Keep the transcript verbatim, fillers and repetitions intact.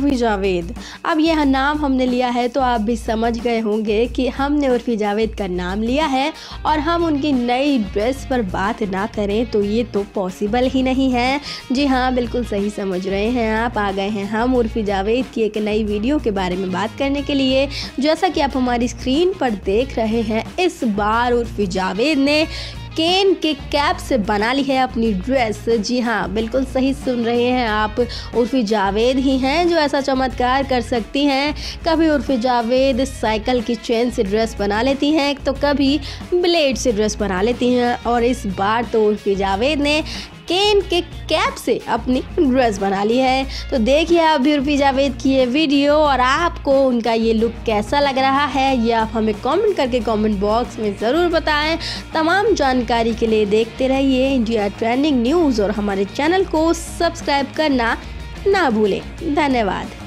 उर्फी जावेद। अब यह नाम हमने लिया है तो आप भी समझ गए होंगे कि हमने उर्फी जावेद का नाम लिया है और हम उनकी नई ड्रेस पर बात ना करें तो ये तो पॉसिबल ही नहीं है। जी हाँ, बिल्कुल सही समझ रहे हैं आप। आ गए हैं हम उर्फी जावेद की एक नई वीडियो के बारे में बात करने के लिए। जैसा कि आप हमारी स्क्रीन पर देख रहे हैं, इस बार उर्फी जावेद ने केन के कैप से बना ली है अपनी ड्रेस। जी हाँ, बिल्कुल सही सुन रहे हैं आप, उर्फी जावेद ही हैं जो ऐसा चमत्कार कर सकती हैं। कभी उर्फी जावेद साइकिल की चेन से ड्रेस बना लेती हैं तो कभी ब्लेड से ड्रेस बना लेती हैं, और इस बार तो उर्फी जावेद ने केन के कैप से अपनी ड्रेस बना ली है। तो देखिए आप भी उर्फी जावेद की ये वीडियो, और आपको उनका ये लुक कैसा लग रहा है ये आप हमें कमेंट करके कमेंट बॉक्स में ज़रूर बताएं। तमाम जानकारी के लिए देखते रहिए इंडिया ट्रेंडिंग न्यूज़ और हमारे चैनल को सब्सक्राइब करना ना भूलें। धन्यवाद।